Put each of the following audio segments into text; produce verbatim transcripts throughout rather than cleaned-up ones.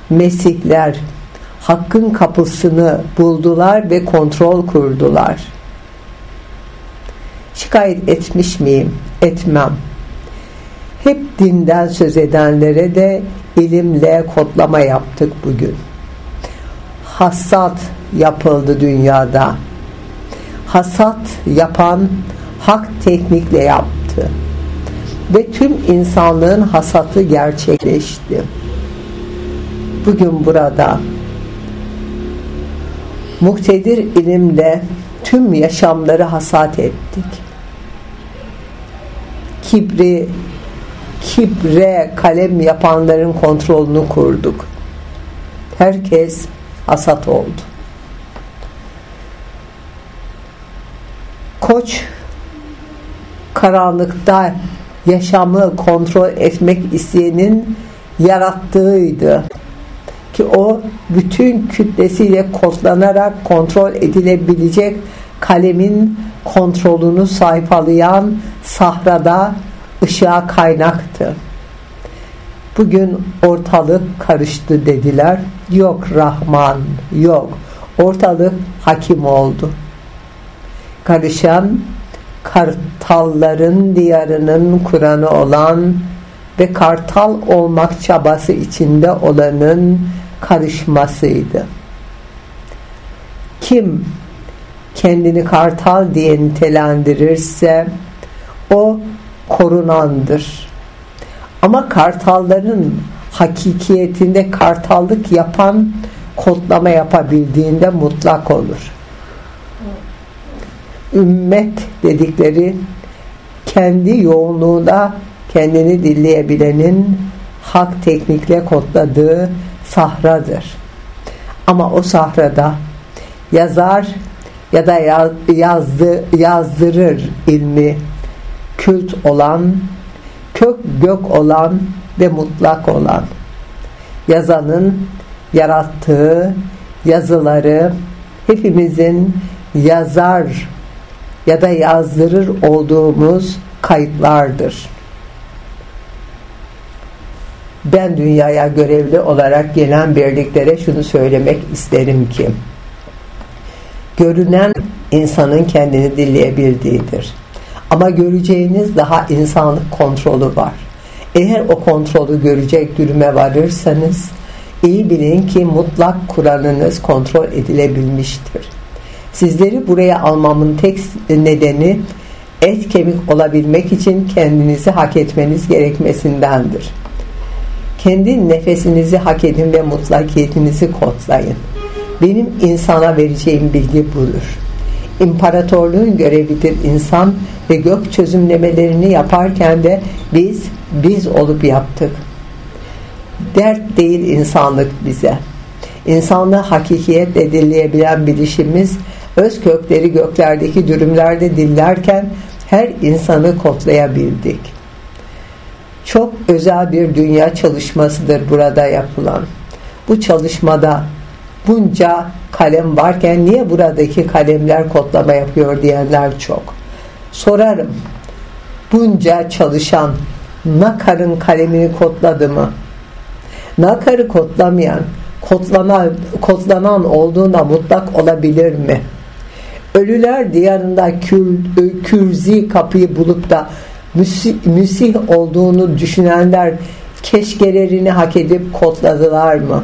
Mesihler hakkın kapısını buldular ve kontrol kurdular. Şikayet etmiş miyim? Etmem. Hep dinden söz edenlere de ilimle kodlama yaptık bugün. Hasat yapıldı dünyada. Hasat yapan hak teknikle yaptı. Ve tüm insanlığın hasatı gerçekleşti. Bugün burada muktedir ilimle tüm yaşamları hasat ettik. Kibri, kibre kalem yapanların kontrolünü kurduk. Herkes hasat oldu. Koç karanlıkta yaşamı kontrol etmek isteyenin yarattığıydı ki o bütün kütlesiyle kodlanarak kontrol edilebilecek kalemin kontrolünü sayfalayan sahrada ışığa kaynaktı. Bugün ortalık karıştı dediler. Yok Rahman, yok. Ortalık hakim oldu. Karışan kartalların diyarının Kur'an'ı olan ve kartal olmak çabası içinde olanın karışmasıydı. Kim kendini kartal diye nitelendirirse o korunandır. Ama kartalların hakikiyetinde kartallık yapan kodlama yapabildiğinde mutlak olur. Ümmet dedikleri kendi yoğunluğunda kendini dinleyebilenin hak teknikle kodladığı sahradır. Ama o sahrada yazar ya da yazdı, yazdırır ilmi kült olan, kök gök olan ve mutlak olan yazanın yarattığı yazıları hepimizin yazar ya da yazdırır olduğumuz kayıtlardır. Ben dünyaya görevli olarak gelen birliklere şunu söylemek isterim ki görünen insanın kendini dinleyebildiğidir. Ama göreceğiniz daha insanlık kontrolü var. Eğer o kontrolü görecek duruma varırsanız iyi bilin ki mutlak Kur'an'ınız kontrol edilebilmiştir. Sizleri buraya almamın tek nedeni et kemik olabilmek için kendinizi hak etmeniz gerekmesindendir. Kendi nefesinizi hak edin ve mutlakiyetinizi kodlayın. Benim insana vereceğim bilgi budur. İmparatorluğun görevidir insan ve gök çözümlemelerini yaparken de biz, biz olup yaptık. Dert değil insanlık bize. İnsanlığı hakikiyetle dinleyebilen bilişimiz öz kökleri göklerdeki dürümlerde dinlerken her insanı kodlayabildik. Çok özel bir dünya çalışmasıdır burada yapılan. Bu çalışmada bunca kalem varken niye buradaki kalemler kodlama yapıyor diyenler çok. Sorarım, bunca çalışan Nakar'ın kalemini kodladı mı? Nakar'ı kodlamayan, kodlanan, kodlanan olduğunda mutlak olabilir mi? Ölüler diyarında kür, kürzi kapıyı bulup da müsih, müsih olduğunu düşünenler keşkelerini hak edip kodladılar mı?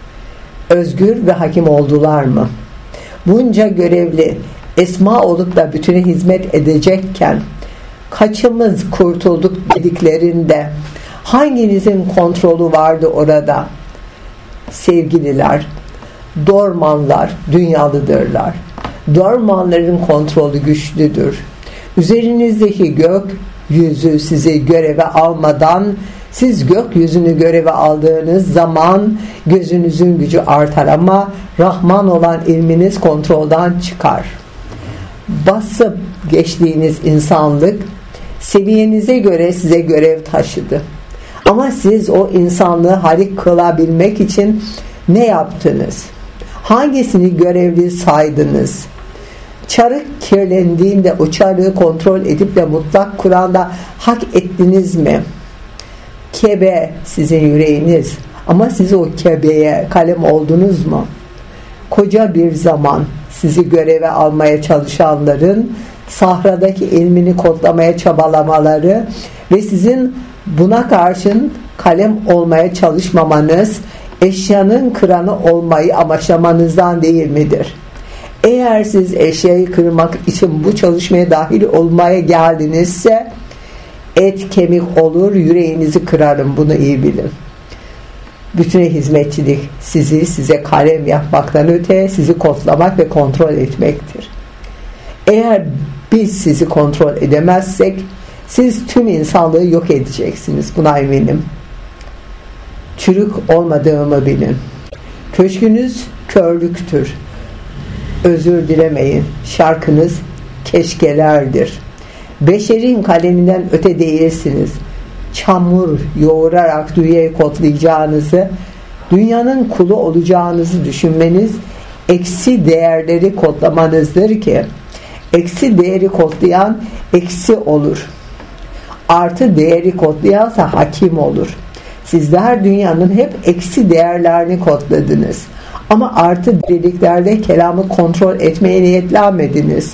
Özgür ve hakim oldular mı? Bunca görevli esma olup da bütüne hizmet edecekken kaçımız kurtulduk dediklerinde hanginizin kontrolü vardı orada? Sevgililer, dormanlar dünyalıdırlar. Dormanların kontrolü güçlüdür. Üzerinizdeki gök yüzü sizi göreve almadan siz gökyüzünü göreve aldığınız zaman gözünüzün gücü artar ama Rahman olan ilminiz kontrolden çıkar. Basıp geçtiğiniz insanlık seviyenize göre size görev taşıdı. Ama siz o insanlığı halik kılabilmek için ne yaptınız? Hangisini görevli saydınız? Çarık kirlendiğinde o çarığı kontrol edip de mutlak Kur'an'da hak ettiniz mi? Kebe sizin yüreğiniz Ama siz o kebeye kalem oldunuz mu? Koca bir zaman sizi göreve almaya çalışanların sahradaki ilmini kodlamaya çabalamaları ve sizin buna karşın kalem olmaya çalışmamanız, eşyanın kıranı olmayı amaçlamanızdan değil midir? Eğer siz eşyayı kırmak için bu çalışmaya dahil olmaya geldinizse, et kemik olur, yüreğinizi kırarım, bunu iyi bilin. Bütüne hizmetçilik sizi size kalem yapmaktan öte sizi kodlamak ve kontrol etmektir. Eğer biz sizi kontrol edemezsek siz tüm insanlığı yok edeceksiniz, buna eminim. Çürük olmadığımı bilin. Köşkünüz körlüktür. Özür dilemeyin. Şarkınız keşkelerdir. Beşerin kaleminden öte değilsiniz. Çamur yoğurarak dünyayı kodlayacağınızı, dünyanın kulu olacağınızı düşünmeniz eksi değerleri kodlamanızdır ki eksi değeri kodlayan eksi olur. Artı değeri kodlayansa hakim olur. Sizler dünyanın hep eksi değerlerini kodladınız. Ama artı deliklerde kelamı kontrol etmeye niyetlenmediniz.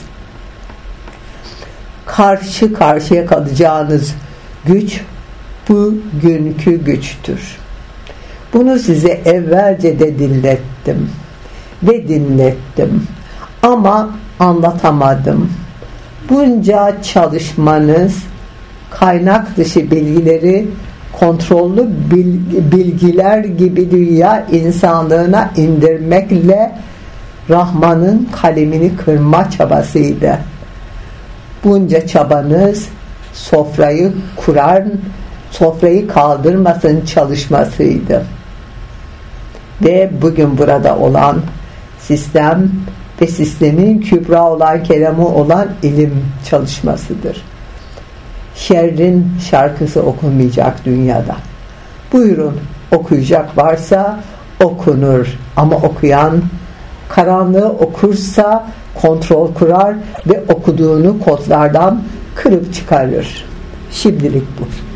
Karşı karşıya kalacağınız güç bugünkü güçtür. Bunu size evvelce de dinlettim ve dinlettim ama anlatamadım. Bunca çalışmanız kaynak dışı bilgileri kontrollü bilgiler gibi dünya insanlığına indirmekle Rahman'ın kalemini kırma çabasıydı. Bunca çabanız sofrayı kurar, sofrayı kaldırmasın çalışmasıydı. Ve bugün burada olan sistem ve sistemin kübra olan kelamı olan ilim çalışmasıdır. Şerrin şarkısı okunmayacak dünyada. Buyurun, okuyacak varsa okunur ama okuyan karanlığı okursa kontrol kurar ve okuduğunu kodlardan kırıp çıkarır. Şimdilik bu.